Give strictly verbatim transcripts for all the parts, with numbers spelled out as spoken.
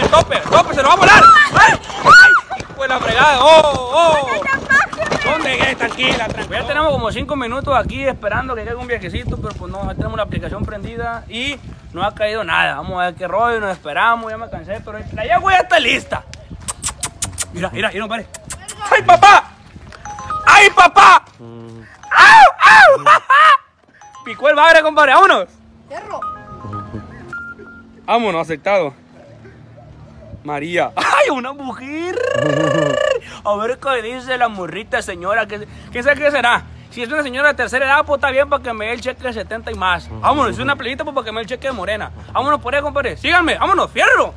tope, tope, se lo va a volar. ¡Ay! ¡Ay! ¡Hijo de la fregada! ¡Oh, oh! ¿Dónde? Tranquila, tranquila. Ya tenemos como cinco minutos aquí esperando que llegue un viajecito, pero pues no, ya tenemos la aplicación prendida y no ha caído nada. Vamos a ver qué rollo, nos esperamos, ya me cansé, pero la yegua ya está lista. Mira, mira, mira, compadre. ¡Ay, papá! ¡Ay, papá! ¡Au, au! Picó el bagre, compadre, vámonos. Perro. Vámonos, aceptado. María. ¡Ay, una mujer! A ver qué dice la morrita, señora. ¿Qué, qué sé qué será? Si es una señora de tercera edad, pues está bien para que me dé el cheque de setenta y más. Vámonos, si es una playita, pues para que me dé el cheque de morena. Vámonos por ahí, compadre. Síganme, vámonos, fierro.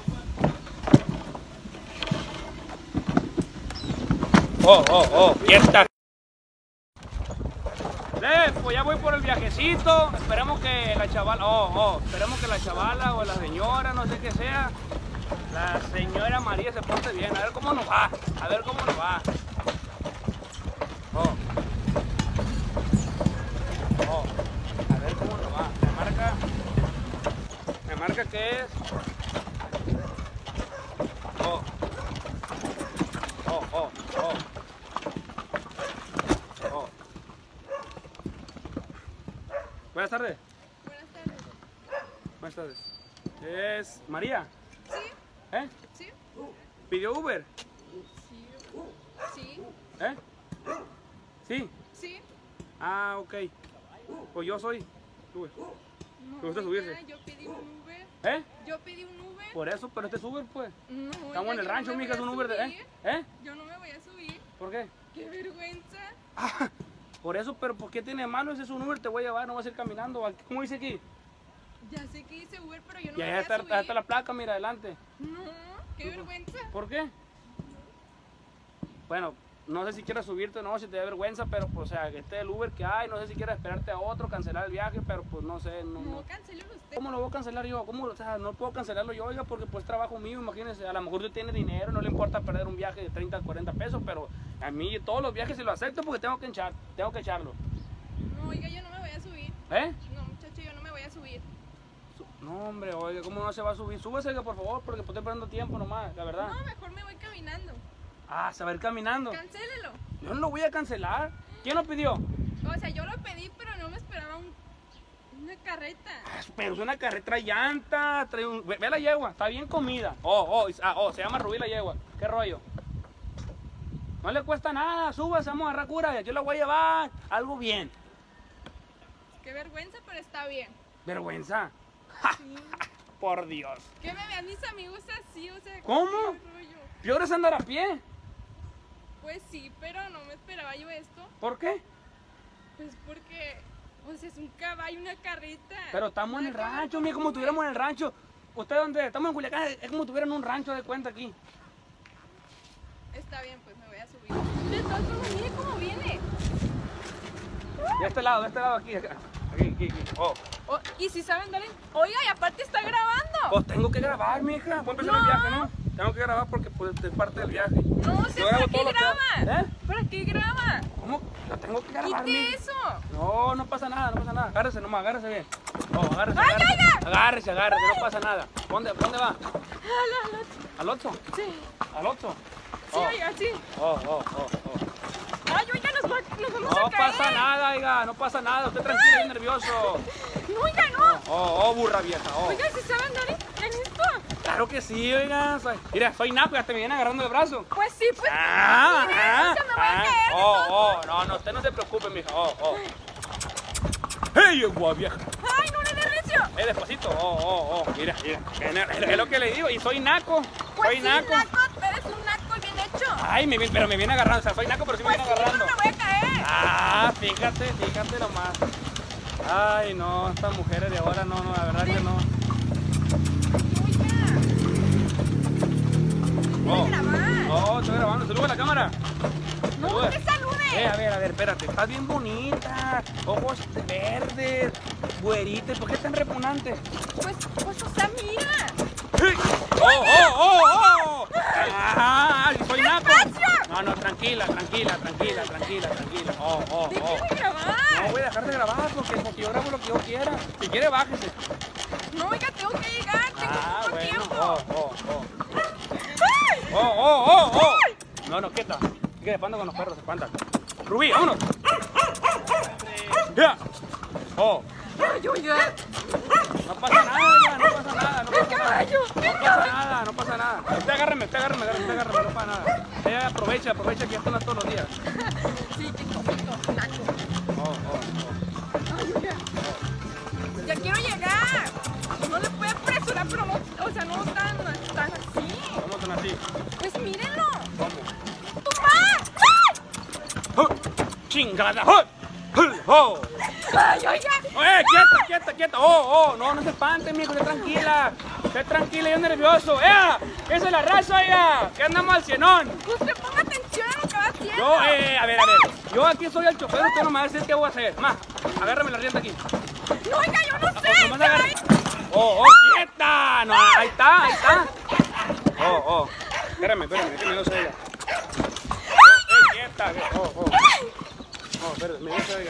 Oh, oh, oh, fiesta. Eh, pues ya voy por el viajecito. Esperemos que la chavala, oh, oh, esperemos que la chavala o la señora, no sé qué sea, la señora María se porte bien. A ver cómo nos va, a ver cómo nos va. Oh. Oh. A ver cómo nos va. Me marca, me marca que es. Oh. Oh, oh, oh. Oh. Buenas tardes. Buenas tardes. Buenas tardes. ¿Es María? Sí. ¿Eh? Sí. ¿Pidió Uber? Sí. Sí. ¿Eh? ¿Sí? Sí. Ah, ok. Pues yo soy Uber. No, ¿Te gusta subirse? Yo pedí un Uber. ¿Eh? Yo pedí un Uber. Por eso, pero este es Uber, pues. No, Estamos oiga, en el yo rancho, no me mija, es voy un a Uber de... ¿Eh? subir. ¿Eh? Yo no me voy a subir. ¿Por qué? Qué vergüenza. Ah, por eso, pero ¿por qué tiene de malo? Ese es un Uber, te voy a llevar, no vas a ir caminando. ¿Cómo dice aquí? Ya sé que hice Uber, pero yo no Y me allá voy está, a subir. allá está la placa, mira, adelante. No, qué vergüenza. ¿Por qué? Bueno, no sé si quieres subirte o no, si te da vergüenza, pero pues, o sea, que este es el Uber que hay, no sé si quieres esperarte a otro, cancelar el viaje, pero pues no sé, no, No, no. cancélelo usted. ¿Cómo lo voy a cancelar yo? ¿Cómo? O sea, no puedo cancelarlo yo, oiga, porque pues trabajo mío, imagínense, a lo mejor usted tiene dinero, no le importa perder un viaje de treinta, cuarenta pesos, pero a mí todos los viajes sí lo acepto porque tengo que echar, tengo que echarlo. No, oiga, yo no me voy a subir. ¿Eh? No, muchacho, yo no me voy a subir. No, hombre, oiga, ¿cómo no se va a subir? Súbase, por favor, porque pues, estoy perdiendo tiempo nomás, la verdad. No, mejor me voy caminando. Ah, saber caminando. Cancélelo. Yo no lo voy a cancelar. ¿Quién lo pidió? O sea, yo lo pedí, pero no me esperaba un, una carreta. Pero es una carreta, trae llanta, trae un... Ve, ve la yegua, está bien comida. Oh, oh, ah, oh, se llama Rubí la yegua. ¿Qué rollo? No le cuesta nada, súbase, vamos a agarrar cura, yo la voy a llevar. Algo bien. Qué vergüenza, pero está bien. ¿Vergüenza? Sí. Por Dios. Que me vean mis amigos así, o sea... ¿Cómo? qué rollo. ¿Peor es andar a pie? Pues sí, pero no me esperaba yo esto. ¿Por qué? Pues porque, pues es un caballo, una carreta. Pero estamos en el Nada que ver rancho, con mira, como Uber. estuviéramos en el rancho. ¿Usted dónde? Estamos en Culiacán, es como si estuvieran en un rancho de cuenta aquí. Está bien, pues me voy a subir. De todas formas, mire cómo viene. De este lado, de este lado, aquí, acá. Aquí, aquí, aquí. Oh. Oh, y si saben, dale. Oiga, y aparte está grabando. Pues tengo que grabar, mija. Voy a empezar No. el viaje, ¿no? Tengo que grabar porque pues, es parte del viaje. No sé, Yo ¿para grabo qué todo lo que- graba? ¿Eh? ¿Para qué graba? ¿Cómo? Lo tengo que grabar, Quite mija. eso. No, no pasa nada, no pasa nada. Agárrese nomás, agárrese bien. Oh, agárrese, ¡Ay, agárrese. ay, ay! Agárrese, agárrese, no pasa nada. ¿Dónde, dónde va? Al, al, ¿Al otro? sí. ¿Al otro? Sí, Oh. oiga, sí. Oh, oh, oh, oh. Ay, oiga, nos, va, nos vamos No a caer. pasa nada, oiga, no pasa nada. Usted tranquilo, bien nervioso. No, oiga, no. Oh, oh, burra vieja, oh. Oiga, ¿si saben andar en en esto? Claro que sí, oiga. Soy... Mira, soy naco, ya te me viene agarrando el brazo. Pues sí, pues. Ah, mire, ah, o sea, me voy a ah. caer de Oh, todos oh, modos. no, no, usted no se preocupe, mija. Oh, oh. ¡Hey, yegua vieja! Ay, no le dé recio. Eh, despacito. Oh, oh, oh. Mira, mira. Es es lo que le digo. Y soy naco. Pues soy sí, naco. naco, eres un naco bien hecho. Ay, me, viene- pero me viene agarrando. O sea, soy naco, pero sí me Pues viene sí, no agarrando. me voy a caer. Ah, fíjate, fíjate nomás. Ay, no, estas mujeres de ahora no, no, la verdad que no. Oiga, Oh, voy a grabar. no, estoy grabando. ¿Saluda la cámara? No, Saluda. te salude. Eh, a ver, a ver, espérate. Estás bien bonita. Ojos verdes, güerita. ¿Por qué tan repugnante? Pues, pues, o sea, mira. ¡Sí! ¡Oh, oh, oh, oh! ¡Ah! ¡Soy naco! ¡Despacio! No, no, tranquila, tranquila, tranquila, tranquila, tranquila. ¡Oh, oh, oh! Déjeme grabar. No voy a dejar de grabar porque, porque yo grabo lo que yo quiera. Si quiere, bájese. No, oiga, tengo que llegar. Tengo Ah, poco bueno. tiempo. Oh, oh. Oh, oh, oh, oh. No, no, quieta. Que se espanta con los perros, se espanta. Rubí, vámonos. Ya. Oh. Ay, oiga. No pasa nada, ya, no pasa nada, no pasa nada. No pasa nada, no pasa nada. Usted agárreme, usted agárreme, usted agárreme, no pasa nada. Ella aprovecha, aprovecha que esto no es todos los días. Sí, qué cosito, Nacho. Oh, oh, oh. Ay, oiga. Ya quiero llegar. No le puede apresurar, pero no, o sea, no tan, tan así. ¿Cómo son así? Pues mírenlo. ¿Cómo? ¡Tumba! Oh, chingada. Oh, oh. Ay, oiga. ¡Eh, quieta, quieta, quieta! ¡Oh, oh! No, no se espante, mijo, esté tranquila. Esté tranquila, yo nervioso. ¡Eh! ¡Esa es la raza, ya! ¡Que andamos al cienón! Usted ponga atención a lo que va haciendo. Yo, eh, a ver, a ver. Yo aquí soy el chofer, usted no me va a decir qué voy a hacer. Más, agárrame la rienda aquí. No, oiga, yo no sé. Oh, nomás agarra- oh, oh, quieta. No, ahí está, ahí está. Oh, oh. Espérame, espérame, que me dio cega. Oh, eh, quieta. Oh, oh. Oh, espérame, me dio cega.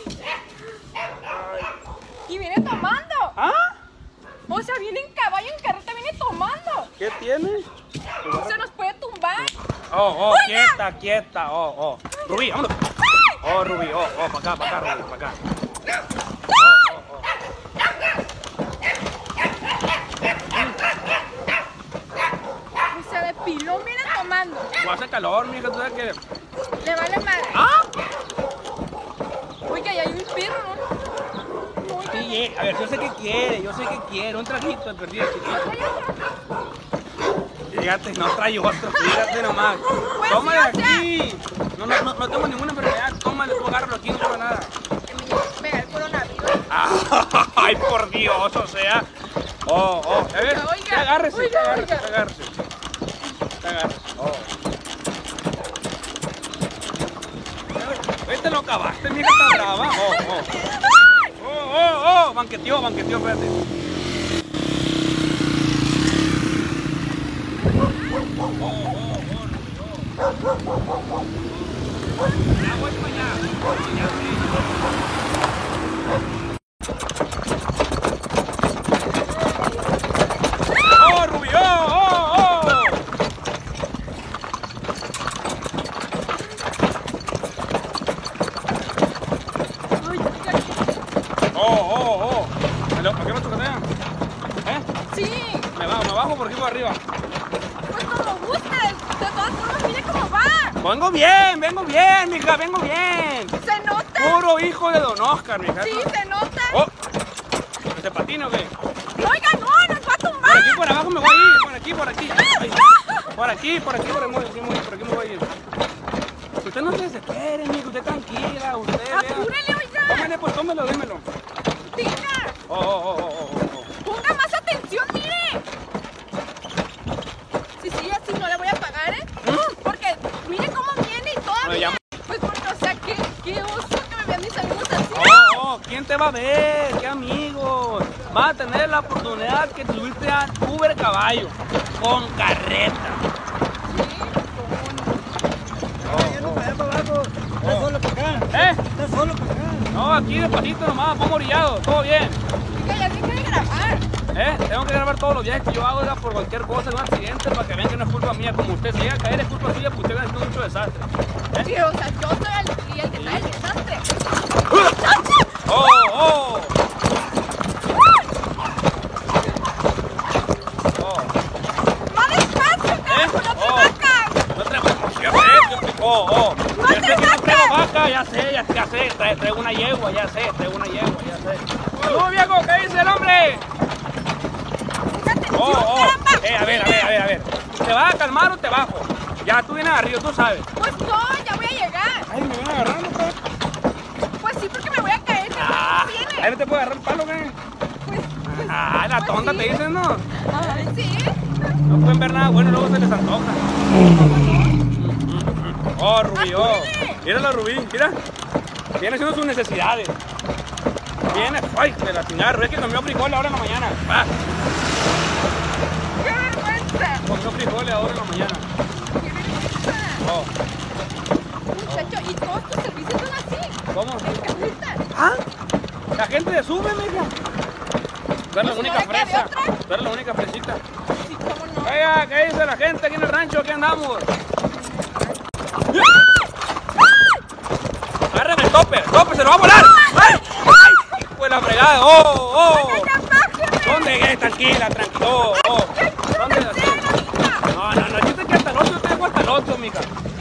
Y viene tomando. ¿Ah? O sea, viene en caballo, en carreta, viene tomando. ¿Qué tiene? Se nos puede tumbar. Oh, oh, Oiga. quieta, quieta. Oh, oh. Rubí, vámonos. Oh, Rubí, oh, oh, para acá, para acá, Rubí, para acá. Oh, oh, oh. O sea, de pilón viene tomando. O hace calor, mija, tú sabes que... Le vale madre. ¿Ah? Oiga, y hay un perro, ¿no? No, oiga. Sí, eh, a ver, yo sé que quiere, yo sé que quiere. Un trajito de perdido, chiquito. Fíjate, no trae otro, fíjate nomás. Pues Tómale sí, o sea. aquí. No, no, no, no tengo ninguna enfermedad. Tómale, tú agárralo aquí, no tengo nada. Que me pega el coronavirus. Ay, por Dios, o sea. Oh, oh, a ver, Oiga, oiga, te agárrese, oiga, te agárrese, oiga. te agárrese. Te agárrese, oh. Este lo acabaste, mija, está brava. Oh, oh. Oh, oh, oh, banqueteó, banqueteó, espérate. Oh, oh, oh, oh. Ya voy para allá, voy para allá, sí. ¡Oh, Rubí! ¡Oh, oh, oh! Ay, oiga. ¡Oh, oh, oh! ¿Para qué me tocatea? ¿Eh? Sí, ¿Me bajo, me bajo por aquí por arriba? pues como guste. De todas formas, mire cómo va. Vengo bien, vengo bien, mija, vengo bien. Se nota. Puro hijo de Don Oscar, mija. Sí, se nota. ¡Oh! ¿Se patina o qué? Oiga, no, nos va a Por tumbar. aquí, por abajo me voy a ir, por aquí, por aquí. Ay, por aquí, por aquí, por aquí, por aquí, por aquí me voy a ir. Usted no se desespere, mijo, usted tranquila, usted vea. Apúrele, oiga. Tómele, pues tómelo, dímelo. Venga, Oh, oh, oh, oh, oh, oh. ponga más atención, mire. Si sigue así, no le voy a pagar, ¿eh? Porque mire cómo viene y Me todavía. llamo- Pues porque, o sea, qué, qué oso que me vean mis amigos así. Oh, oh, ¿quién te va a ver? ¿Qué amigos? Vas a tener la oportunidad que tuviste a Uber Caballo con carreta. Ya no para allá para abajo, está solo para acá, ¿Eh? está solo para acá. No, aquí despacito nomás, pongo orillado, todo bien. Oiga, ya deja de grabar. ¿Eh? Tengo que grabar todos los viajes que yo hago, oiga, por cualquier cosa, un accidente, para que vean que no es culpa mía. Como usted se llega a caer, es culpa suya, pues usted ha hecho mucho desastre. ¿Eh? Sí, o sea, yo soy el, y el que trae el desastre. ¡Oh, oh! Oh. ¡Más despacio, carajo! ¡No te Oh. vacas! No traigo, ya sé, yo, oh, oh. No Ya te sé que no vacas. traigo vaca, ya sé, ya, ya sé, trae, traigo una yegua, ya sé, traigo una yegua, ya sé. ¡Tú, viejo, qué dice el hombre! Ponga atención, Oh, oh. caramba. Eh, a ver, a ver, a ver, a ver. ¿Te vas a calmar o te bajo? Ya, tú vienes arriba, tú sabes. Pues no, ya voy a llegar. Ay, me viene agarrando, pues. Pues sí, porque me voy a caer. ¿Qué Ah, no ahí tiene? no te puede agarrar el palo, ¿qué? Pues, pues, Ah, la pues tonta sí. te dicen, ¿no? Ay, sí. No pueden ver nada bueno, luego se les antoja. Oh, Rubí, oh. Apúrele. Mírala, Rubí, mira. Viene haciendo sus necesidades. Viene, ay, de la chingada. Rubí que comió frijoles ahora en la mañana. Ah, ¡Qué vergüenza! comió frijoles ahora en la mañana. ¡Qué vergüenza! Oh, Muchacho, ¿y todos tus servicios son así? ¿cómo? En carreta. ¿Ah? La gente le sube, mija. Tú eres la ¿Y si única no le queda de fresa. otra? Tú eres la única fresita. Sí, cómo no. Eh, Oiga, ¿qué dice la gente aquí en el rancho? Aquí andamos. Agárrame el tope, el tope se lo va a volar. ¡Ay! ¡Ay! Pues la fregada. ¡Oh! ¡Oh! ¿Dónde? Eh, tranquila, tranquila. ¡Oh! ¡Oh! ¿Dónde? No, no, no, yo te quedo hasta el otro, yo te dejo hasta el otro, mica.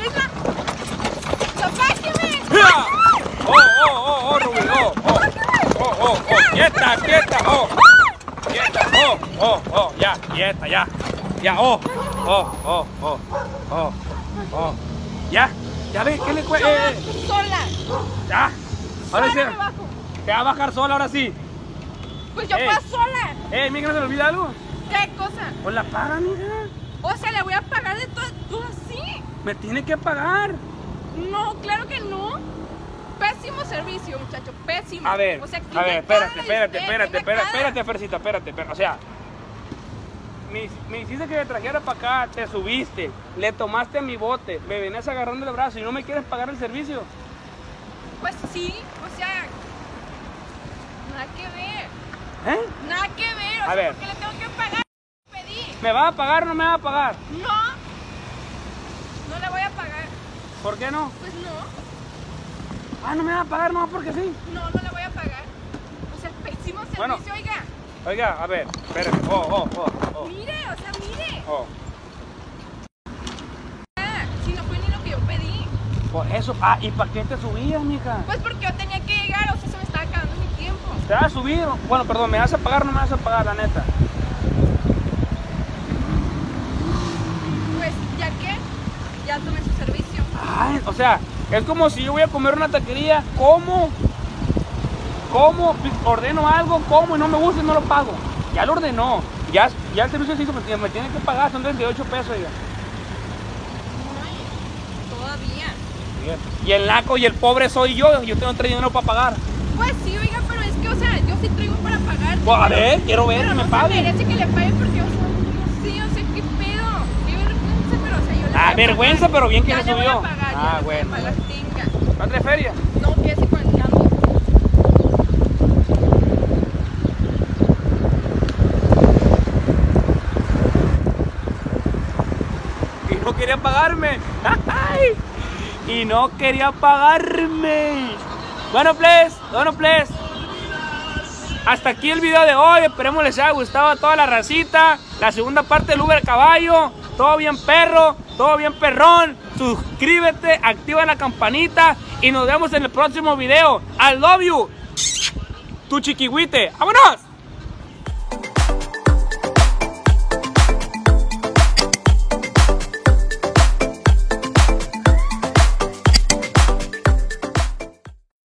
¡Oh! ¡Oh! ¡Oh! ¡Oh! Rubí! ¡Oh! ¡Oh! ¡Oh! ¡Oh! ¡Oh! ¡Quieta! ¡Quieta! ¡Oh! ¡Quieta! ¡Oh! ¡Oh! ¡Oh! ¡Ya! ¡Quieta! ¡Ya! ¡Ya! ¡Oh! ¡Oh! ¡Oh! ¡Oh! ¡Oh! ¡Oh! ¡Ya! ¿Ya ves? ¿Qué le cuesta? Eh, sola. ¡Ya! Ahora sí. Sola me bajo. Te va a bajar sola, ahora sí. Pues yo Eh. paso sola. Eh, mija, ¿no se le olvida algo? ¿Qué cosa? Pues la paga, mija. O sea, le voy a pagar de todo, todo así. Me tiene que pagar. No, claro que no. Pésimo servicio, muchacho, pésimo. A ver, o sea, a ver, espérate, espérate, usted, espérate, ¿quién me espérate, caga? espérate, Fercita, espérate, espérate. O sea, me, me hiciste que me trajera para acá, te subiste, le tomaste mi bote, me venías agarrando el brazo y no me quieres pagar el servicio. Pues sí, o sea, nada que ver. ¿Eh? Nada que ver, o A sea, ver. ¿por qué le tengo que pagar? Pedí. ¿Me va a pagar o no me va a pagar? No, no le voy a pagar. ¿Por qué no? Pues no, Ah, no me va a pagar, no, porque sí. no, no le voy a pagar. O sea, pésimo servicio, Bueno. oiga. Oiga, a ver, espérate. Oh, oh, oh, oh. Mire, o sea, mire. Oh. Ah, si no fue ni lo que yo pedí. Por eso, ah, ¿y para qué te subías, mija? Pues porque yo tenía que llegar, o sea, se me estaba acabando mi tiempo. ¿Te vas a subir? Bueno, perdón, ¿me vas a pagar o no me vas a pagar, la neta? Pues, ya que, ya tomé su servicio. Ay, o sea, es como si yo voy a comer una taquería, como, como, ordeno algo, como y no me gusta y no lo pago. Ya lo ordenó, ya, ya el servicio se hizo, me, me tiene que pagar, son treinta y ocho pesos, oiga. Ay, todavía. Y el naco y el pobre soy yo, yo tengo tres dinero para pagar. Pues sí, oiga, pero es que, o sea, yo sí traigo para pagar. Pues, a ver, quiero ver pero que me no paguen. se merece que le paguen porque, o sea, no sé, o sea, qué pedo. Qué vergüenza, pero, o sea, yo le voy Ah, a vergüenza, pagar. pero bien que Ya le le voy subió. a pagar, ya Ah, le voy a bueno. pagar, tenga. ¿No trae feria? No, quédese con el cambio. Y no quería pagarme. ¡Ay! Y no quería pagarme. Bueno, pues, bueno, pues. Hasta aquí el video de hoy. Esperemos les haya gustado a toda la racita. La segunda parte del Uber Caballo. Todo bien perro, todo bien perrón. Suscríbete, activa la campanita y nos vemos en el próximo video. I love you. Tu chiquihuite. ¡Vámonos!